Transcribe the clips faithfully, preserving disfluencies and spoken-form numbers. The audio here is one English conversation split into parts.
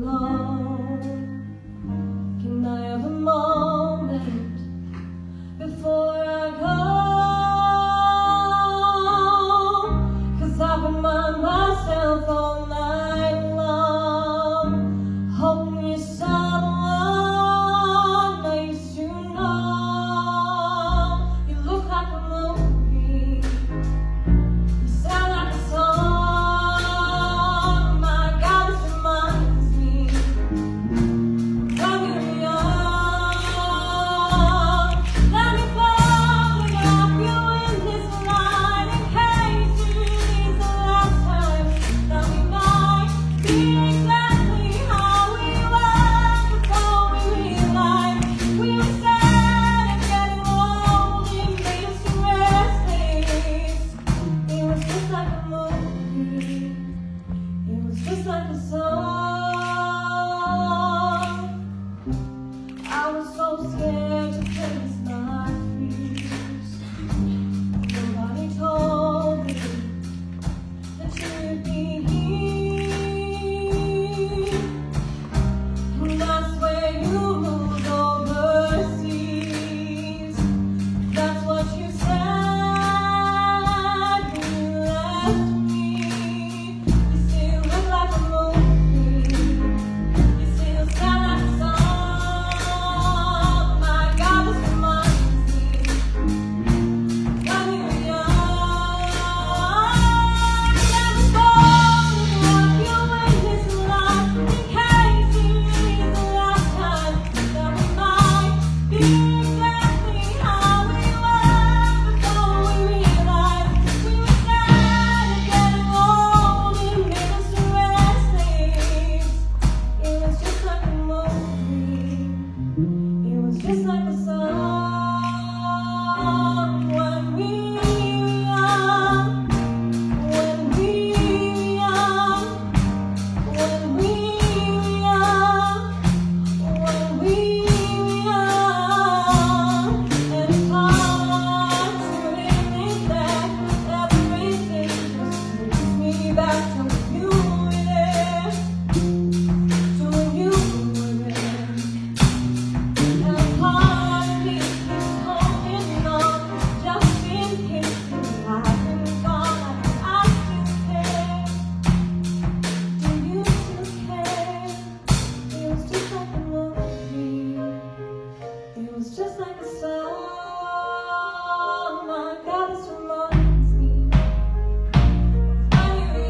love. Can I have a moment before I go? 'Cause I've been by myself all night long, hoping you're someone I used to know. You look like a movie, you sound like a song. My God, this reminds me when we were young. Let me following up you in this line in case you need the last time that we might be exactly how we were before we realized we were sad and getting old. It made us restless. It was just like a movie. It was just like a song. I was so scared to face my fears. Nobody told me that you'd be here. And I swear you moved overseas. That's what you said when you left me. You still look like a movie. You still sound like a song. My God, this reminds me when we were young. Let me following up you in this life in case you need the last time that we might be exactly how we were before we realized we were sad and getting old. It made us restless. It was just like a movie. It was just like a song when we were young. When we were young. When we were young. When we were young. And it's hard to admit that everything just takes me back to when you were there. To when you were there. And part of me keeps holding on, just in case you haven't gone. I still care. Do you still care? It was just like a movie. It was just like a song. My God, this reminds me when we were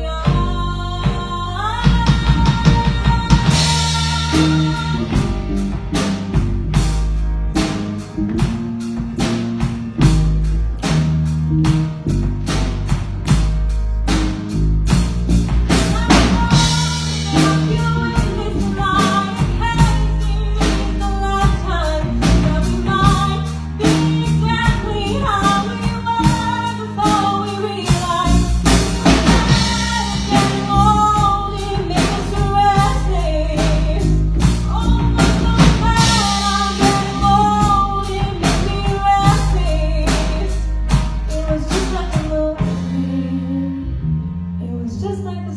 It was just like a